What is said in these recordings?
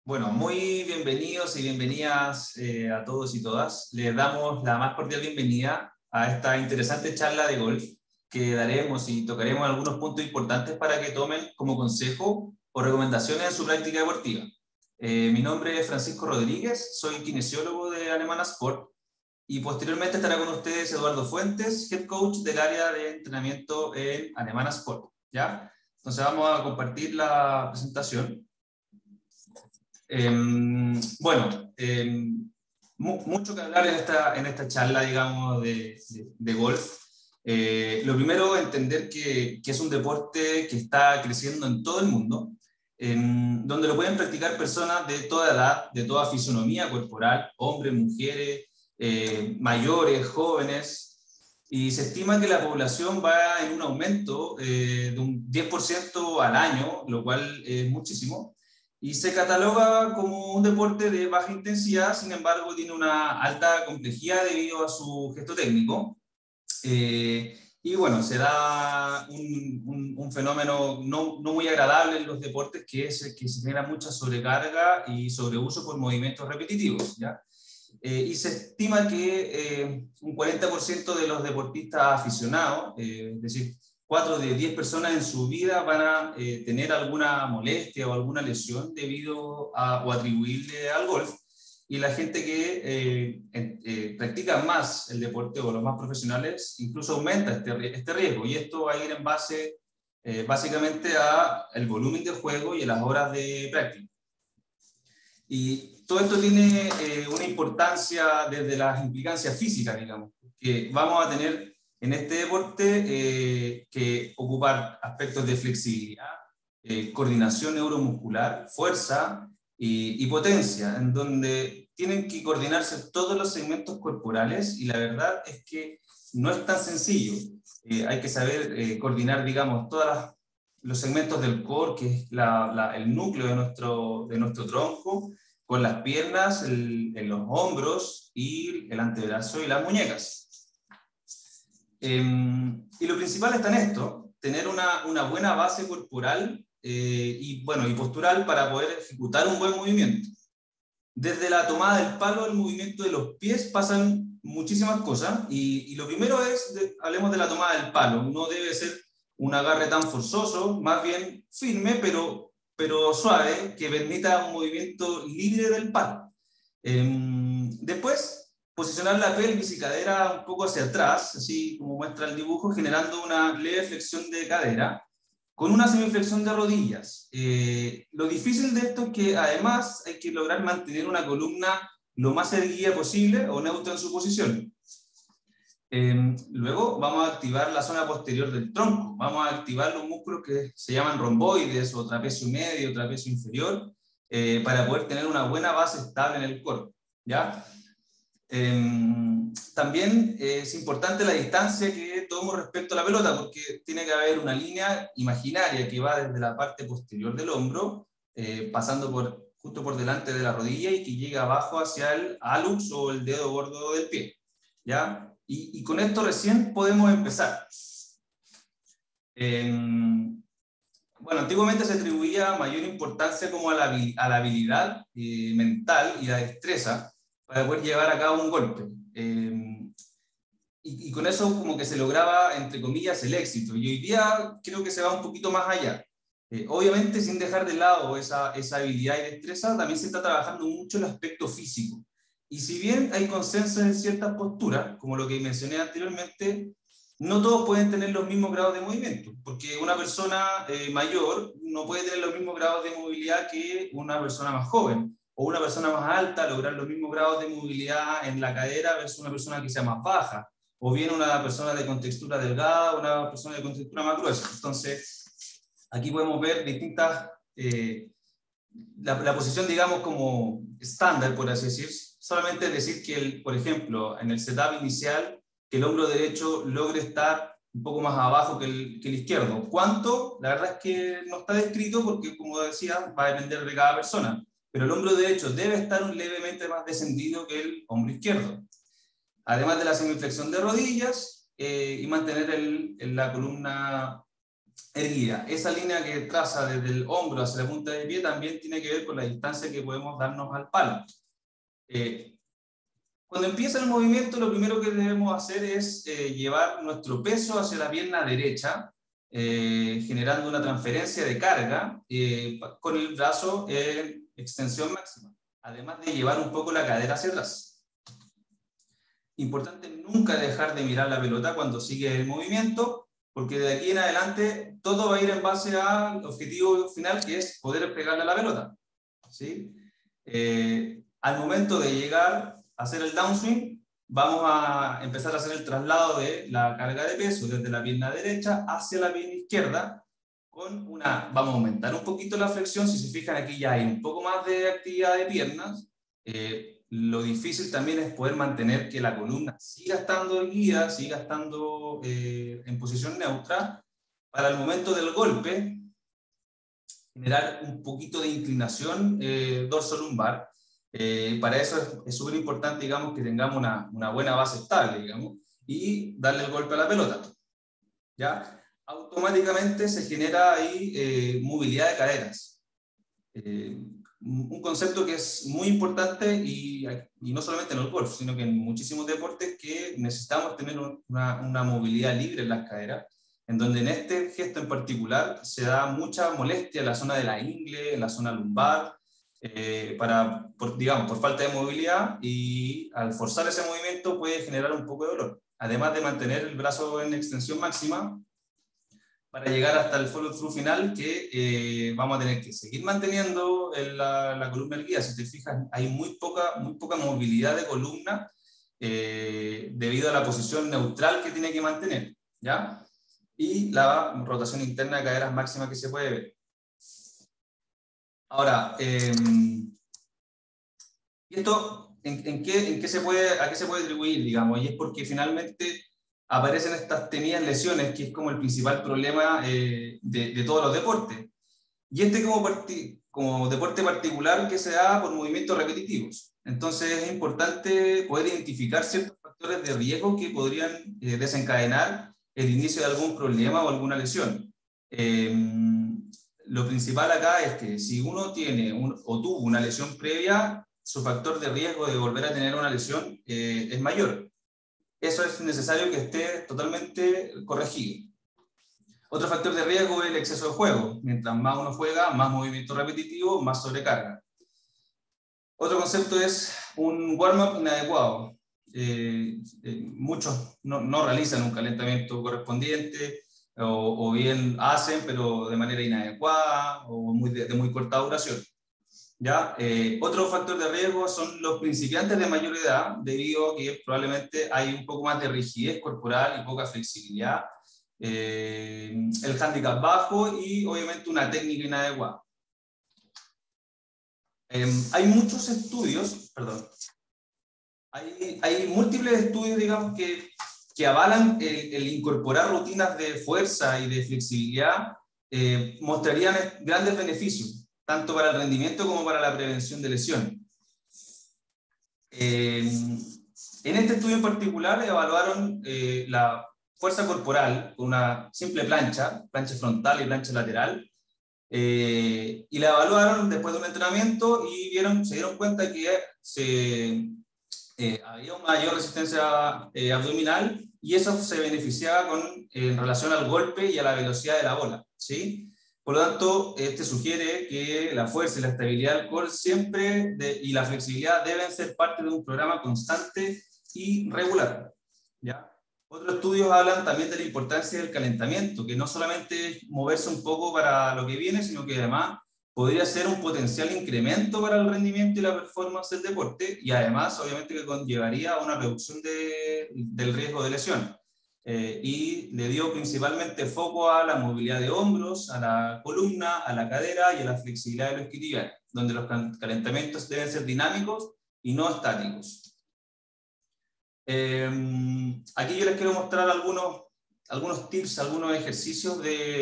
Bueno, muy bienvenidos y bienvenidas a todos y todas. Les damos la más cordial bienvenida a esta interesante charla de golf que daremos y tocaremos algunos puntos importantes para que tomen como consejo o recomendaciones en su práctica deportiva. Mi nombre es Francisco Rodríguez, soy kinesiólogo de Alemana Sport y posteriormente estará con ustedes Eduardo Fuentes, head coach del área de entrenamiento en Alemana Sport. ¿Ya? Entonces vamos a compartir la presentación. Bueno, mucho que hablar en esta charla, digamos, de golf. Lo primero, entender que es un deporte que está creciendo en todo el mundo, donde lo pueden practicar personas de toda edad, de toda fisonomía corporal, hombres, mujeres, mayores, jóvenes, y se estima que la población va en un aumento de un 10% al año, lo cual es muchísimo. Y se cataloga como un deporte de baja intensidad, sin embargo tiene una alta complejidad debido a su gesto técnico. Y bueno, se da un fenómeno no muy agradable en los deportes, que es que se genera mucha sobrecarga y sobreuso por movimientos repetitivos, ¿ya? Y se estima que un 40% de los deportistas aficionados, es decir, 4 de 10 personas en su vida van a tener alguna molestia o alguna lesión debido a, o atribuible al golf. Y la gente que practica más el deporte o los más profesionales incluso aumenta este riesgo. Y esto va a ir en base básicamente al volumen de juego y a las horas de práctica. Y todo esto tiene una importancia desde las implicancias físicas, digamos, que vamos a tener en este deporte que ocupar aspectos de flexibilidad, coordinación neuromuscular, fuerza y potencia, en donde tienen que coordinarse todos los segmentos corporales, y la verdad es que no es tan sencillo. Hay que saber coordinar, digamos, todos los segmentos del core, que es el núcleo de nuestro tronco, con las piernas, en los hombros y el antebrazo y las muñecas. Y lo principal está en esto, tener una buena base corporal y postural para poder ejecutar un buen movimiento. Desde la tomada del palo al movimiento de los pies pasan muchísimas cosas, y lo primero es, hablemos de la tomada del palo. No debe ser un agarre tan forzoso, más bien firme, pero suave, que permita un movimiento libre del palo. Después, posicionar la pelvis y cadera un poco hacia atrás, así como muestra el dibujo, generando una leve flexión de cadera, con una semiflexión de rodillas. Lo difícil de esto es que además hay que lograr mantener una columna lo más erguida posible o neutra en su posición. Luego vamos a activar la zona posterior del tronco, vamos a activar los músculos que se llaman romboides o trapecio medio, trapecio inferior, para poder tener una buena base estable en el cuerpo, ¿ya? También es importante la distancia que tomo respecto a la pelota, porque tiene que haber una línea imaginaria que va desde la parte posterior del hombro, pasando justo por delante de la rodilla, y que llega abajo hacia el hallux o el dedo gordo del pie, ¿ya? Y con esto recién podemos empezar. Bueno, antiguamente se atribuía mayor importancia como a la habilidad mental y la destreza para poder llevar a cabo un golpe. Y con eso como que se lograba, entre comillas, el éxito. Y hoy día creo que se va un poquito más allá. Obviamente, sin dejar de lado esa habilidad y destreza, también se está trabajando mucho el aspecto físico. Y si bien hay consenso en ciertas posturas, como lo que mencioné anteriormente, no todos pueden tener los mismos grados de movimiento, porque una persona mayor no puede tener los mismos grados de movilidad que una persona más joven, o una persona más alta lograr los mismos grados de movilidad en la cadera versus una persona que sea más baja, o bien una persona de contextura delgada o una persona de contextura más gruesa. Entonces, aquí podemos ver distintas, la posición, digamos, como estándar, por así decir. Solamente decir que, por ejemplo, en el setup inicial, que el hombro derecho logre estar un poco más abajo que el izquierdo. ¿Cuánto? La verdad es que no está descrito porque, como decía, va a depender de cada persona. Pero el hombro derecho debe estar levemente más descendido que el hombro izquierdo. Además de la semiflexión de rodillas y mantener la columna erguida. Esa línea que traza desde el hombro hacia la punta del pie también tiene que ver con la distancia que podemos darnos al palo. Cuando empieza el movimiento, lo primero que debemos hacer es llevar nuestro peso hacia la pierna derecha, generando una transferencia de carga con el brazo en extensión máxima, además de llevar un poco la cadera hacia atrás. Importante nunca dejar de mirar la pelota cuando sigue el movimiento, porque de aquí en adelante todo va a ir en base al objetivo final, que es poder pegarle a la pelota, ¿sí? Al momento de llegar a hacer el downswing, vamos a empezar a hacer el traslado de la carga de peso desde la pierna derecha hacia la pierna izquierda, vamos a aumentar un poquito la flexión. Si se fijan, aquí ya hay un poco más de actividad de piernas. Lo difícil también es poder mantener que la columna siga estando erguida, siga estando en posición neutra, para el momento del golpe generar un poquito de inclinación dorso-lumbar. Para eso es súper importante, digamos, que tengamos una buena base estable, digamos, y darle el golpe a la pelota. ¿Ya? Automáticamente se genera ahí movilidad de caderas. Un concepto que es muy importante y no solamente en el golf, sino que en muchísimos deportes, que necesitamos tener una movilidad libre en las caderas, en donde en este gesto en particular se da mucha molestia en la zona de la ingle, en la zona lumbar, digamos, por falta de movilidad, y al forzar ese movimiento puede generar un poco de dolor, además de mantener el brazo en extensión máxima para llegar hasta el follow through final, que vamos a tener que seguir manteniendo la columna erguida. Si te fijas, hay muy poca movilidad de columna debido a la posición neutral que tiene que mantener, ¿ya? Y la rotación interna de caderas máxima que se puede ver. Ahora, ¿esto a qué se puede atribuir, digamos? Y es porque finalmente aparecen estas temidas lesiones, que es como el principal problema de todos los deportes. Y como deporte particular que se da por movimientos repetitivos. Entonces es importante poder identificar ciertos factores de riesgo que podrían desencadenar el inicio de algún problema o alguna lesión. Lo principal acá es que si uno tiene o tuvo una lesión previa, su factor de riesgo de volver a tener una lesión es mayor. Eso es necesario que esté totalmente corregido. Otro factor de riesgo es el exceso de juego. Mientras más uno juega, más movimiento repetitivo, más sobrecarga. Otro concepto es un warm-up inadecuado. Muchos no realizan un calentamiento correspondiente, o bien hacen, pero de manera inadecuada o de muy corta duración. ¿Ya? Otro factor de riesgo son los principiantes de mayor edad, debido a que probablemente hay un poco más de rigidez corporal y poca flexibilidad, el handicap bajo y obviamente una técnica inadecuada. Hay muchos estudios, hay múltiples estudios, digamos, que avalan el incorporar rutinas de fuerza y de flexibilidad. Mostrarían grandes beneficios, tanto para el rendimiento como para la prevención de lesiones. En este estudio en particular evaluaron la fuerza corporal con una simple plancha frontal y plancha lateral, y la evaluaron después de un entrenamiento y se dieron cuenta que había una mayor resistencia abdominal, y eso se beneficiaba en relación al golpe y a la velocidad de la bola, ¿sí? Por lo tanto, este sugiere que la fuerza y la estabilidad del core y la flexibilidad deben ser parte de un programa constante y regular, ¿ya? Otros estudios hablan también de la importancia del calentamiento, que no solamente es moverse un poco para lo que viene, sino que además podría ser un potencial incremento para el rendimiento y la performance del deporte, y además obviamente que conllevaría a una reducción del riesgo de lesión. Y le dio principalmente foco a la movilidad de hombros, a la columna, a la cadera y a la flexibilidad de los isquiotibiales, donde los calentamientos deben ser dinámicos y no estáticos. Aquí yo les quiero mostrar algunos tips, algunos ejercicios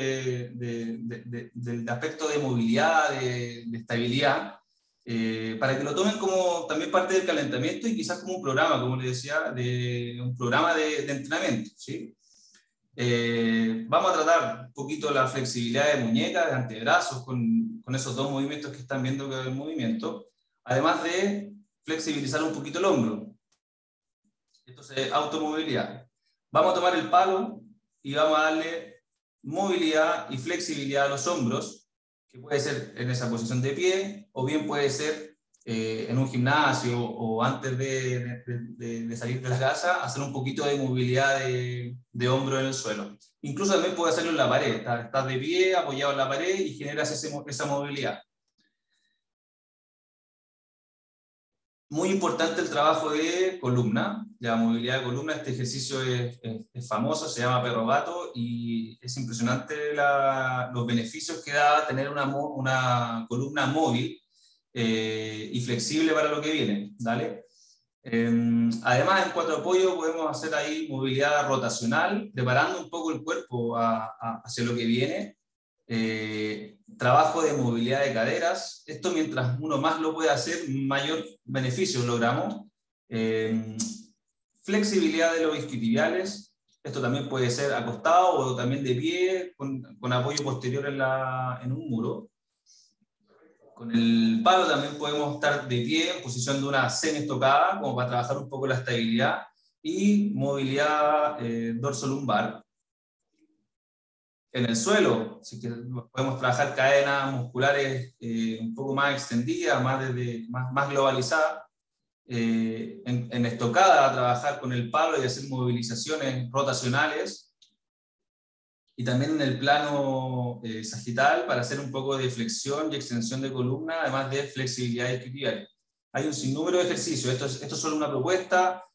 del aspecto de movilidad, de estabilidad, para que lo tomen como también parte del calentamiento y quizás como un programa, como les decía, un programa de entrenamiento, ¿sí? Vamos a tratar un poquito la flexibilidad de muñecas, de antebrazos, con esos dos movimientos que están viendo que es el movimiento, además de flexibilizar un poquito el hombro. Esto es automovilidad. Vamos a tomar el palo y vamos a darle movilidad y flexibilidad a los hombros, que puede ser en esa posición de pie, o bien puede ser en un gimnasio o antes de salir de la casa, hacer un poquito de movilidad de hombro en el suelo. Incluso también puede hacerlo en la pared, estás de pie, apoyado en la pared y generas esa movilidad. Muy importante el trabajo de columna, la movilidad de columna. Este ejercicio es famoso, se llama perro gato, y es impresionante los beneficios que da tener una columna móvil y flexible para lo que viene. ¿Dale? Además, en cuatro apoyos podemos hacer ahí movilidad rotacional, preparando un poco el cuerpo hacia lo que viene. Trabajo de movilidad de caderas. Esto, mientras uno más lo puede hacer, mayor beneficio logramos. Flexibilidad de los isquiotibiales. Esto también puede ser acostado o también de pie, con apoyo posterior en un muro. Con el palo también podemos estar de pie en posición de una semi-estocada, como para trabajar un poco la estabilidad y movilidad dorso-lumbar. En el suelo, si podemos trabajar cadenas musculares un poco más extendidas, más globalizadas. En estocada, trabajar con el palo y hacer movilizaciones rotacionales. Y también en el plano sagital, para hacer un poco de flexión y extensión de columna, además de flexibilidad isquiotibial. Hay un sinnúmero de ejercicios. Esto es solo una propuesta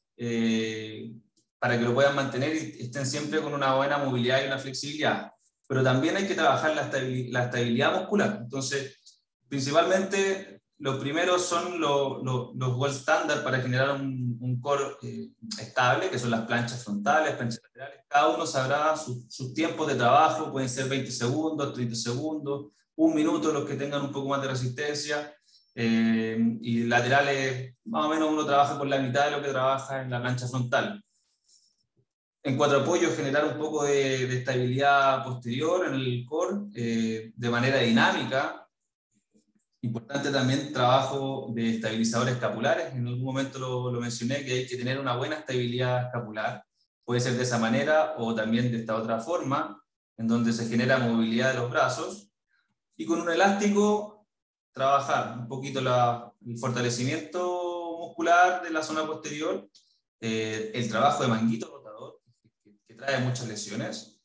para que lo puedan mantener y estén siempre con una buena movilidad y una flexibilidad. Pero también hay que trabajar la estabilidad muscular. Entonces, principalmente, los primeros son los gold standard para generar un core estable, que son las planchas frontales, planchas laterales. Cada uno sabrá sus tiempos de trabajo, pueden ser 20 segundos, 30 segundos, un minuto los que tengan un poco más de resistencia. Y laterales, más o menos uno trabaja con la mitad de lo que trabaja en la plancha frontal. En cuatro apoyos, generar un poco de estabilidad posterior en el core de manera dinámica. Importante también trabajo de estabilizadores escapulares. En algún momento lo mencioné, que hay que tener una buena estabilidad escapular. Puede ser de esa manera o también de esta otra forma, en donde se genera movilidad de los brazos. Y con un elástico, trabajar un poquito el fortalecimiento muscular de la zona posterior, el trabajo de manguito rotador, que trae muchas lesiones,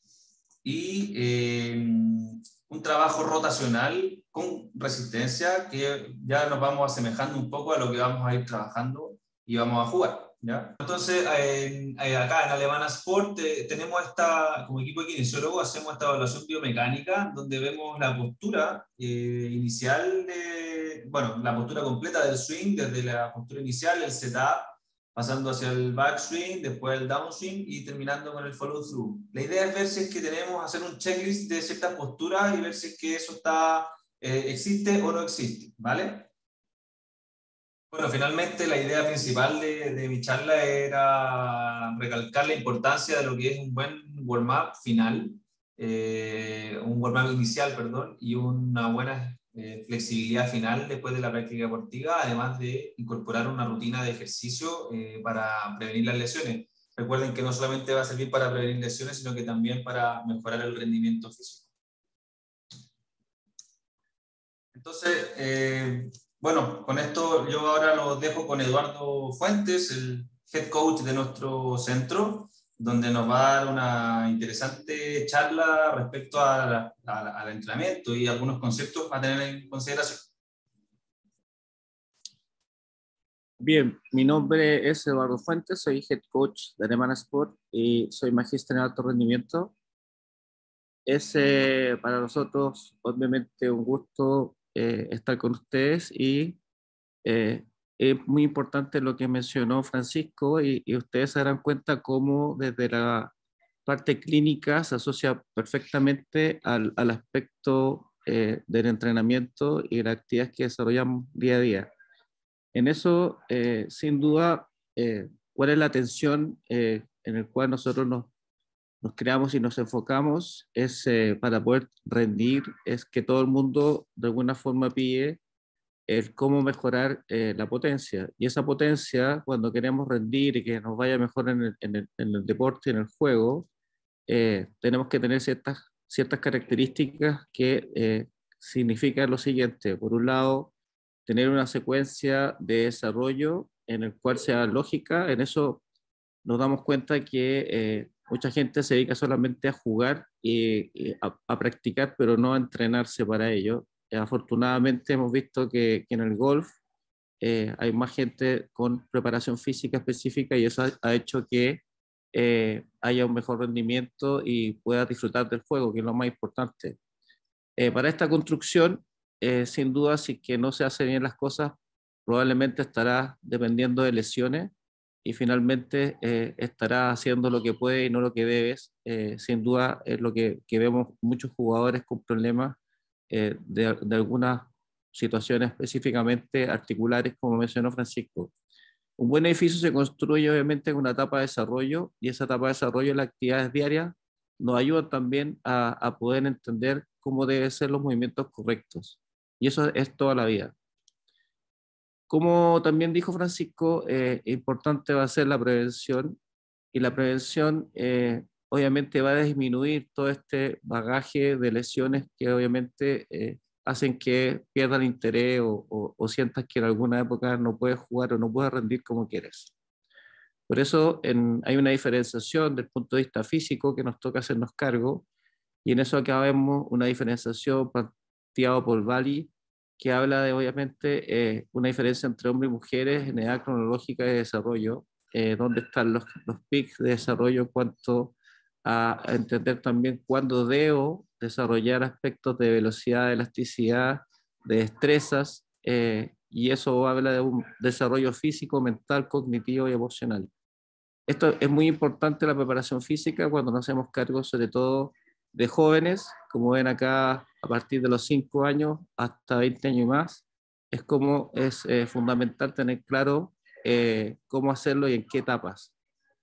y un trabajo rotacional con resistencia, que ya nos vamos asemejando un poco a lo que vamos a ir trabajando y vamos a jugar, ¿ya? Entonces, acá en Alemana Sport tenemos como equipo de kinesiólogo, hacemos esta evaluación biomecánica, donde vemos la postura inicial, bueno, la postura completa del swing, desde la postura inicial, el setup, pasando hacia el backswing, después el downswing y terminando con el follow through. La idea es ver si es que tenemos, hacer un checklist de ciertas posturas y ver si es que eso existe o no existe, ¿vale? Bueno, finalmente la idea principal de mi charla era recalcar la importancia de lo que es un buen warm-up final, un warm-up inicial, perdón, y una buena flexibilidad final después de la práctica deportiva, además de incorporar una rutina de ejercicio para prevenir las lesiones. Recuerden que no solamente va a servir para prevenir lesiones, sino que también para mejorar el rendimiento físico. Entonces, bueno, con esto yo ahora los dejo con Eduardo Fuentes, el head coach de nuestro centro, donde nos va a dar una interesante charla respecto al entrenamiento y algunos conceptos a tener en consideración. Bien, mi nombre es Eduardo Fuentes, soy head coach de Alemana Sport y soy magíster en alto rendimiento. Es para nosotros obviamente un gusto estar con ustedes y es muy importante lo que mencionó Francisco y ustedes se darán cuenta cómo desde la parte clínica se asocia perfectamente al aspecto del entrenamiento y de las actividades que desarrollamos día a día. En eso, sin duda, ¿cuál es la atención en el cual nosotros nos creamos y nos enfocamos es para poder rendir, es que todo el mundo de alguna forma pide el cómo mejorar la potencia. Y esa potencia, cuando queremos rendir y que nos vaya mejor en el deporte, en el juego, tenemos que tener ciertas características que significan lo siguiente. Por un lado, tener una secuencia de desarrollo en el cual sea lógica. En eso nos damos cuenta que mucha gente se dedica solamente a jugar y a practicar, pero no a entrenarse para ello. Afortunadamente hemos visto que en el golf hay más gente con preparación física específica y eso ha hecho que haya un mejor rendimiento y pueda disfrutar del juego, que es lo más importante. Para esta construcción, sin duda, si que no se hacen bien las cosas, probablemente estará dependiendo de lesiones y finalmente estará haciendo lo que puede y no lo que debes. Sin duda es lo que vemos muchos jugadores con problemas de algunas situaciones específicamente articulares, como mencionó Francisco. Un buen edificio se construye obviamente en una etapa de desarrollo y esa etapa de desarrollo, las actividades diarias, nos ayudan también a poder entender cómo deben ser los movimientos correctos. Y eso es toda la vida. Como también dijo Francisco, importante va a ser la prevención y la prevención obviamente va a disminuir todo este bagaje de lesiones que obviamente hacen que pierdan interés o sientas que en alguna época no puedes jugar o no puedes rendir como quieres. Por eso hay una diferenciación del punto de vista físico que nos toca hacernos cargo y en eso acá vemos una diferenciación planteada por Bali que habla de obviamente una diferencia entre hombres y mujeres en edad cronológica de desarrollo, donde están los pics de desarrollo en cuanto a entender también cuándo debo desarrollar aspectos de velocidad, de elasticidad, de destrezas, y eso habla de un desarrollo físico, mental, cognitivo y emocional. Esto es muy importante, la preparación física, cuando nos hacemos cargo sobre todo de jóvenes, como ven acá, a partir de los 5 años hasta 20 años y más, es como es fundamental tener claro cómo hacerlo y en qué etapas.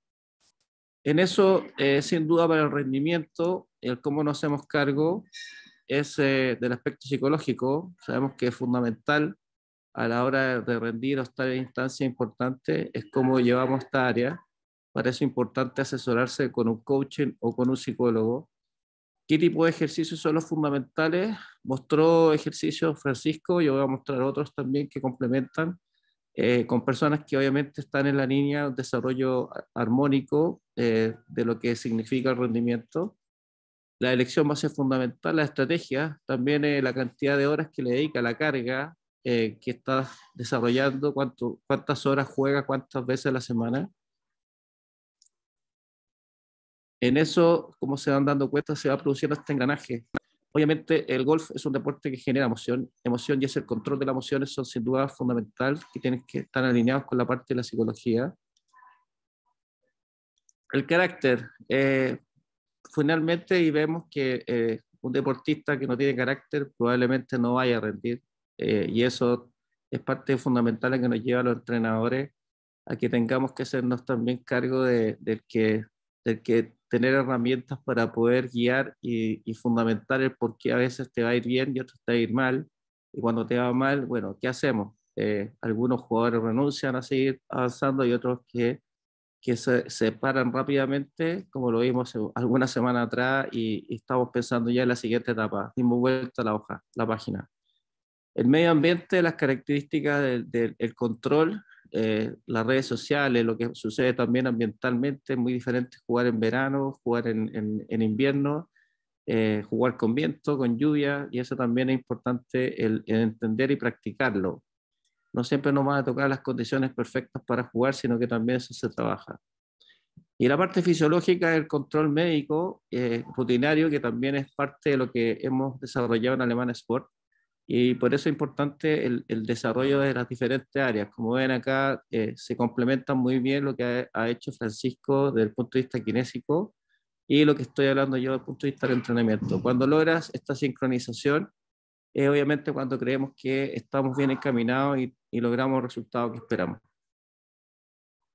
En eso, sin duda, para el rendimiento, el cómo nos hacemos cargo es del aspecto psicológico. Sabemos que es fundamental a la hora de rendir o estar en instancias importantes, es cómo llevamos esta área. Para eso es importante asesorarse con un coaching o con un psicólogo. ¿Qué tipo de ejercicios son los fundamentales? Mostró ejercicios Francisco, yo voy a mostrar otros también que complementan, con personas que obviamente están en la línea de desarrollo armónico de lo que significa el rendimiento. La elección va a ser fundamental, la estrategia, también la cantidad de horas que le dedica, la carga que está desarrollando, cuántas horas juega, cuántas veces a la semana. En eso, como se van dando cuenta, se va produciendo este engranaje. Obviamente, el golf es un deporte que genera emoción. Emoción y ese control de las emociones son sin duda fundamental, que tienen que estar alineados con la parte de la psicología. El carácter. Finalmente, y vemos que un deportista que no tiene carácter probablemente no vaya a rendir. Y eso es parte fundamental en que nos lleva a los entrenadores a que tengamos que hacernos también cargo del que tener herramientas para poder guiar y fundamentar el por qué a veces te va a ir bien y otros te va a ir mal. Y cuando te va mal, bueno, ¿qué hacemos? Algunos jugadores renuncian a seguir avanzando y otros que se paran rápidamente, como lo vimos algunas semanas atrás, y estamos pensando ya en la siguiente etapa. Dimos vuelta a la hoja, la página. El medio ambiente, las características del control, las redes sociales, lo que sucede también ambientalmente, es muy diferente jugar en verano, jugar en invierno, jugar con viento, con lluvia, y eso también es importante el entender y practicarlo. No siempre nos van a tocar las condiciones perfectas para jugar, sino que también eso se trabaja. Y la parte fisiológica, el control médico rutinario, que también es parte de lo que hemos desarrollado en Alemán Sport, y por eso es importante el desarrollo de las diferentes áreas. Como ven acá, se complementan muy bien lo que ha hecho Francisco desde el punto de vista kinésico y lo que estoy hablando yo desde el punto de vista del entrenamiento. Cuando logras esta sincronización, es obviamente cuando creemos que estamos bien encaminados y logramos el resultado que esperamos.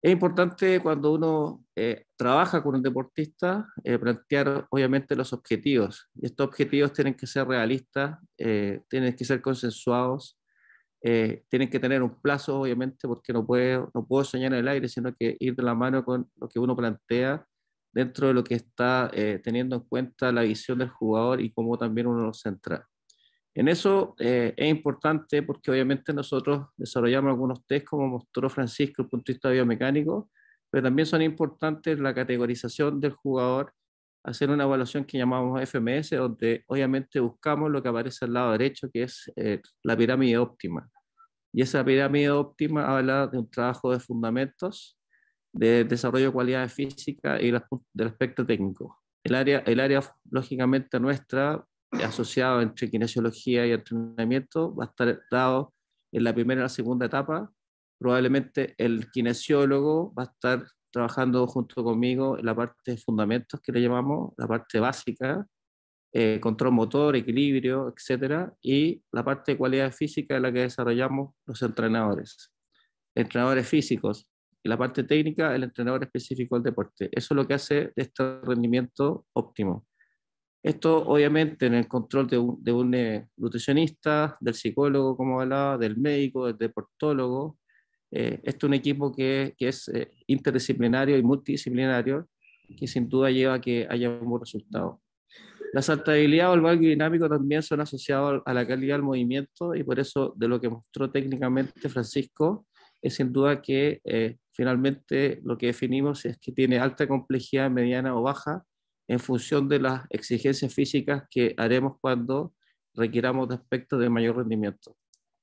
Es importante cuando uno trabaja con un deportista plantear obviamente los objetivos. Y estos objetivos tienen que ser realistas, tienen que ser consensuados, tienen que tener un plazo obviamente porque no puedo soñar en el aire, sino que ir de la mano con lo que uno plantea dentro de lo que está teniendo en cuenta la visión del jugador y cómo también uno lo centra. En eso es importante porque obviamente nosotros desarrollamos algunos test, como mostró Francisco, desde el punto de vista biomecánico, pero también son importantes la categorización del jugador, hacer una evaluación que llamamos FMS, donde obviamente buscamos lo que aparece al lado derecho, que es la pirámide óptima. Y esa pirámide óptima habla de un trabajo de fundamentos, de desarrollo de cualidades físicas y del aspecto técnico. El área lógicamente nuestra, asociado entre kinesiología y entrenamiento, va a estar dado en la primera y la segunda etapa. Probablemente el kinesiólogo va a estar trabajando junto conmigo en la parte de fundamentos, que le llamamos la parte básica, control motor, equilibrio, etcétera, y la parte de cualidad física es la que desarrollamos los entrenadores físicos, y la parte técnica, el entrenador específico del deporte. Eso es lo que hace de este rendimiento óptimo. Esto obviamente en el control de un nutricionista, del psicólogo, como hablaba, del médico, del deportólogo. Esto es un equipo que es interdisciplinario y multidisciplinario, que sin duda lleva a que haya un buen resultado. La saltabilidad o el valgue dinámico también son asociados a la calidad del movimiento, y por eso de lo que mostró técnicamente Francisco es sin duda que finalmente lo que definimos es que tiene alta complejidad, mediana o baja, en función de las exigencias físicas que haremos cuando requiramos de aspectos de mayor rendimiento.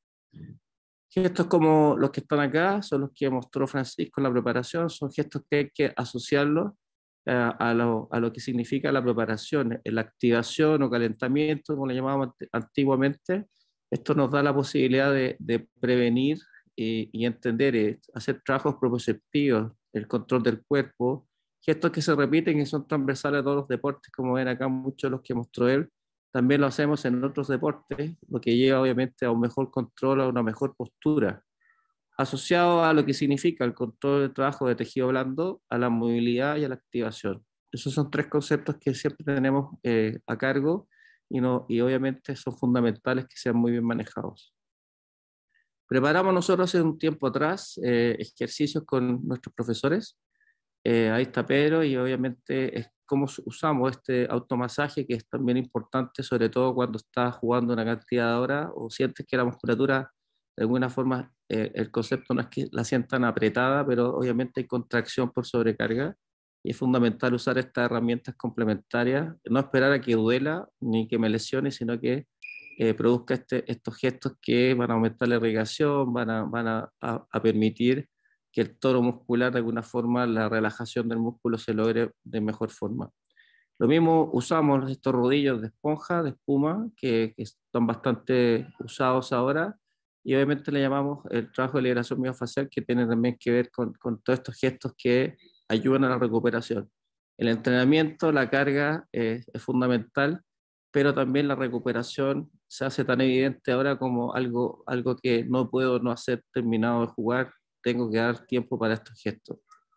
Gestos como los que están acá son los que mostró Francisco en la preparación, son gestos que hay que asociarlos a lo que significa la preparación, la activación o calentamiento, como le llamábamos antiguamente. Esto nos da la posibilidad de prevenir y entender, hacer trabajos proprioceptivos, el control del cuerpo, gestos que se repiten y son transversales a todos los deportes, como ven acá muchos de los que mostró él. También lo hacemos en otros deportes, lo que lleva obviamente a un mejor control, a una mejor postura, asociado a lo que significa el control del trabajo de tejido blando, a la movilidad y a la activación. Esos son tres conceptos que siempre tenemos a cargo, y obviamente son fundamentales que sean muy bien manejados. Preparamos nosotros hace un tiempo atrás ejercicios con nuestros profesores. Ahí está Pedro, y obviamente es cómo usamos este automasaje, que es también importante, sobre todo cuando estás jugando una cantidad de horas o sientes que la musculatura, de alguna forma, el concepto no es que la sientan apretada, pero obviamente hay contracción por sobrecarga, y es fundamental usar estas herramientas complementarias, no esperar a que duela ni que me lesione, sino que produzca estos gestos que van a aumentar la irrigación, van a permitir que el toro muscular, de alguna forma, la relajación del músculo se logre de mejor forma. Lo mismo usamos estos rodillos de esponja, de espuma, que están bastante usados ahora, y obviamente le llamamos el trabajo de liberación miofacial, que tiene también que ver con todos estos gestos que ayudan a la recuperación. El entrenamiento, la carga es fundamental, pero también la recuperación se hace tan evidente ahora como algo que no puedo no hacer terminado de jugar, tengo que dar tiempo para estos gestos.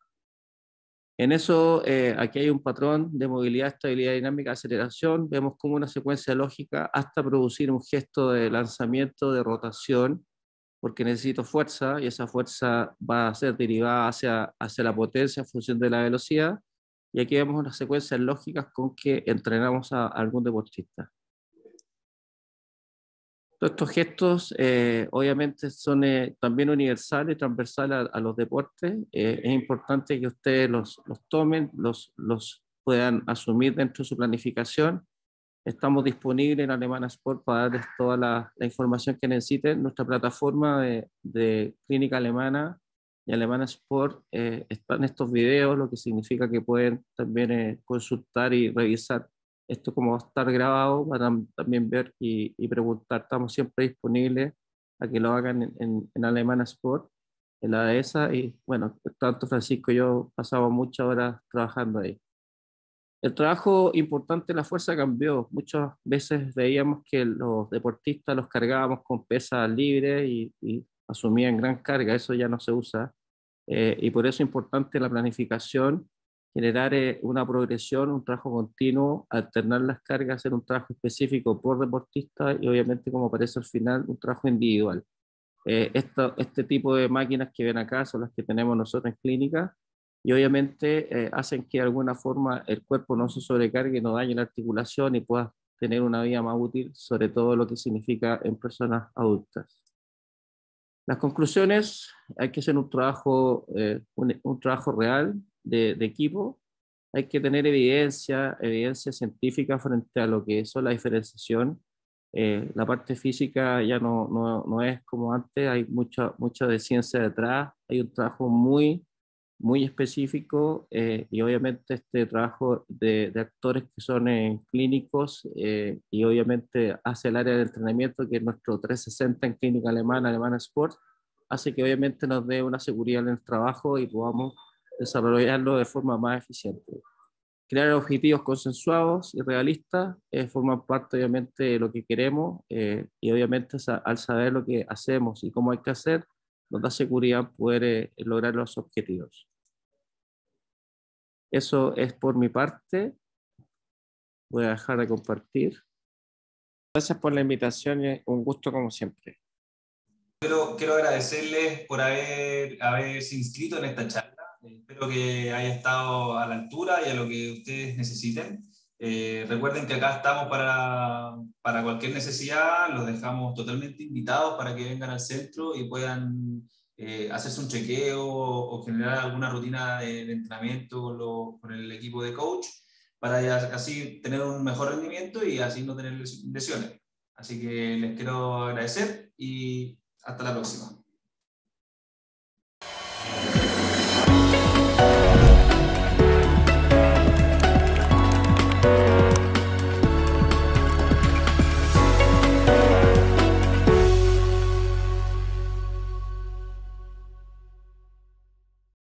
En eso, aquí hay un patrón de movilidad, estabilidad dinámica, aceleración. Vemos como una secuencia lógica hasta producir un gesto de lanzamiento, de rotación, porque necesito fuerza, y esa fuerza va a ser derivada hacia la potencia en función de la velocidad. Y aquí vemos unas secuencias lógicas con que entrenamos a algún deportista. Todos estos gestos obviamente son también universales y transversales a los deportes. Es importante que ustedes los tomen, los puedan asumir dentro de su planificación. Estamos disponibles en Alemana Sport para darles toda la información que necesiten. Nuestra plataforma de clínica alemana y Alemana Sport están estos videos, lo que significa que pueden también consultar y revisar esto, como va a estar grabado, para también ver y preguntar. Estamos siempre disponibles a que lo hagan en Alemana Sport, en la ESA, y bueno, tanto Francisco y yo pasamos muchas horas trabajando ahí. El trabajo importante de la fuerza cambió. Muchas veces veíamos que los deportistas los cargábamos con pesas libres y asumían gran carga. Eso ya no se usa. y por eso es importante la planificación, generar una progresión, un trabajo continuo, alternar las cargas, hacer un trabajo específico por deportista y obviamente, como aparece al final, un trabajo individual. Este tipo de máquinas que ven acá son las que tenemos nosotros en clínica y obviamente hacen que de alguna forma el cuerpo no se sobrecargue, no dañe la articulación y pueda tener una vida más útil, sobre todo lo que significa en personas adultas. Las conclusiones: hay que hacer un trabajo, un trabajo real de equipo, hay que tener evidencia científica frente a lo que son la diferenciación. La parte física ya no es como antes, hay mucha de ciencia detrás, hay un trabajo muy específico y obviamente este trabajo de actores que son clínicos y obviamente hace el área de entrenamiento, que es nuestro 360 en clínica alemana, Alemana Sport, hace que obviamente nos dé una seguridad en el trabajo y podamos desarrollarlo de forma más eficiente. Crear objetivos consensuados y realistas forman parte obviamente de lo que queremos y obviamente al saber lo que hacemos y cómo hay que hacer, nos da seguridad poder lograr los objetivos. Eso es por mi parte. Voy a dejar de compartir. Gracias por la invitación y un gusto como siempre. Quiero agradecerles por haberse inscrito en esta charla. Espero que haya estado a la altura y a lo que ustedes necesiten. Recuerden que acá estamos para cualquier necesidad. Los dejamos totalmente invitados para que vengan al centro y puedan hacerse un chequeo o generar alguna rutina de entrenamiento con el equipo de coach para así tener un mejor rendimiento y así no tener lesiones. Así que les quiero agradecer y hasta la próxima.